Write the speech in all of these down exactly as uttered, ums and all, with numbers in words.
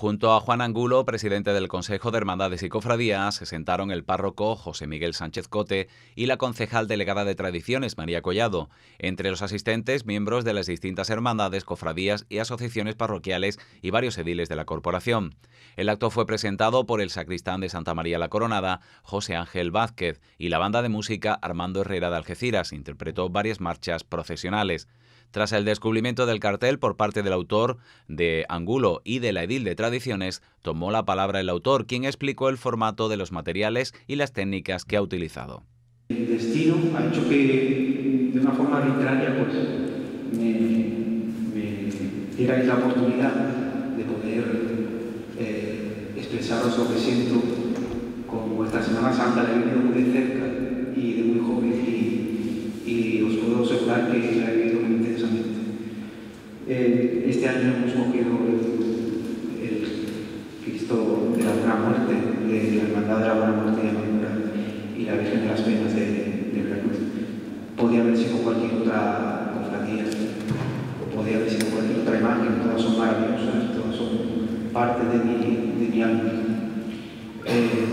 Junto a Juan Angulo, presidente del Consejo de Hermandades y Cofradías, se sentaron el párroco José Miguel Sánchez Cote y la concejal delegada de Tradiciones, María Collado. Entre los asistentes, miembros de las distintas hermandades, cofradías y asociaciones parroquiales y varios ediles de la corporación. El acto fue presentado por el sacristán de Santa María la Coronada, José Ángel Vázquez, y la banda de música Armando Herrera de Algeciras interpretó varias marchas procesionales. Tras el descubrimiento del cartel por parte del autor de Angulo y de la edil de Tradiciones, tomó la palabra el autor, quien explicó el formato de los materiales y las técnicas que ha utilizado. El destino ha hecho que, de una forma arbitraria, pues, me, me dierais la oportunidad de poder eh, expresaros lo que siento con vuestra Semana Santa. La he vivido muy de cerca y de muy joven y, y os puedo asegurar que la he vivido muy intensamente. Eh, este año hemos cogido el, el Cristo de la Buena Muerte, de la Hermandad de la Buena Muerte de Amadura y la Virgen de las Penas de, de Veracruz. Podía haber sido cualquier otra cofradía, o podía haber sido cualquier otra imagen. Todas son maravillosas, todas son parte de mi, de mi alma. Eh,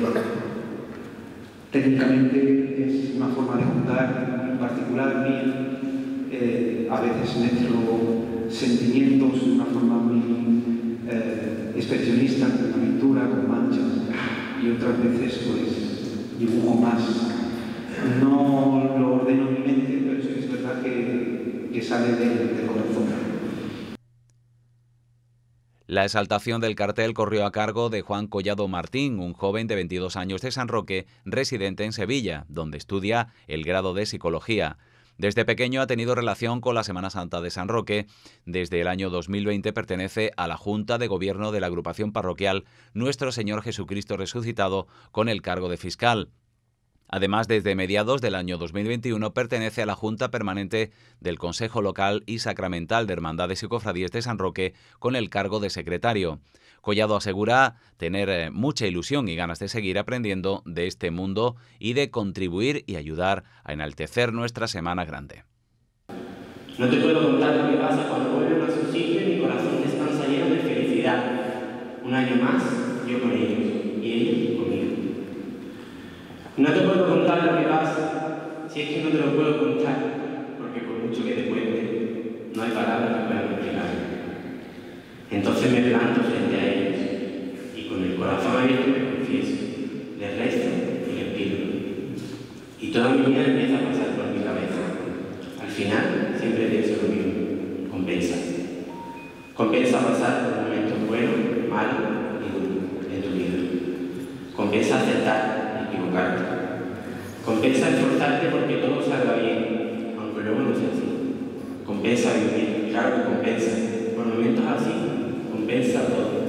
técnicamente es una forma de juntar en particular mía. Eh, a veces mezclo sentimientos de una forma muy eh, expresionista, con la pintura, con manchas, y otras veces pues dibujo más. No lo ordeno en mi mente, pero sí es verdad que, que sale del, del corazón. La exaltación del cartel corrió a cargo de Juan Collado Martín, un joven de veintidós años de San Roque, residente en Sevilla, donde estudia el grado de Psicología. Desde pequeño ha tenido relación con la Semana Santa de San Roque. Desde el año dos mil veinte pertenece a la Junta de Gobierno de la agrupación parroquial Nuestro Señor Jesucristo Resucitado, con el cargo de fiscal. Además, desde mediados del año dos mil veintiuno pertenece a la Junta Permanente del Consejo Local y Sacramental de Hermandades y Cofradías de San Roque, con el cargo de secretario. Collado asegura tener mucha ilusión y ganas de seguir aprendiendo de este mundo y de contribuir y ayudar a enaltecer nuestra Semana Grande. No te puedo contar lo que pasa cuando vuelven a su sitio y mi corazón descansa lleno de felicidad. Un año más, yo con ellos y ellos conmigo. No te puedo contar lo que pasa, si es que no te lo puedo contar, porque por mucho que te cuente, no hay palabras que puedan explicar. Entonces me planto frente a ellos y con el corazón abierto me confieso, les rezo y les pido. Y toda mi vida empieza a pasar por mi cabeza. Al final siempre pienso lo mismo: compensa. Compensa pasar por momentos buenos, malos y duros en tu vida. Compensa aceptar, equivocarte. Compensa esforzarte porque todo salga bien, aunque luego no sea así. Compensa vivir, claro que compensa. Por momentos así, compensa todo.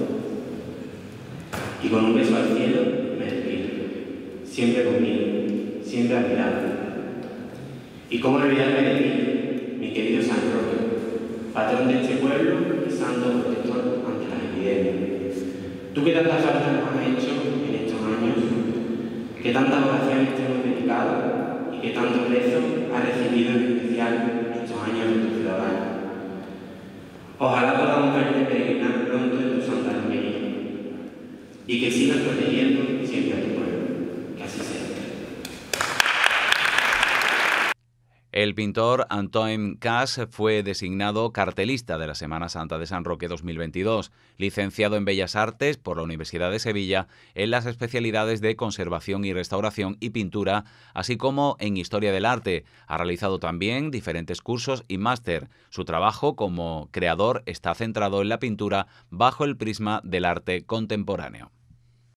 Y con un beso al cielo me despido. Siempre conmigo, siempre a mi lado. Y cómo olvidarme de ti, mi querido San Roque, patrón de este pueblo y santo protector ante las epidemias. Tú que tantas faltas nos has hecho en estos años, que tantas oraciones te hemos dedicado y que tantos rezos has recibido en especial estos años de tu ciudadano. Ojalá podamos verte peregrinar pronto en tu Santa Romería y que sigas protegiendo siempre a tu pueblo. Que así sea. El pintor Antoine Cas fue designado cartelista de la Semana Santa de San Roque dos mil veintidós, licenciado en Bellas Artes por la Universidad de Sevilla en las especialidades de Conservación y Restauración y Pintura, así como en Historia del Arte. Ha realizado también diferentes cursos y máster. Su trabajo como creador está centrado en la pintura bajo el prisma del arte contemporáneo.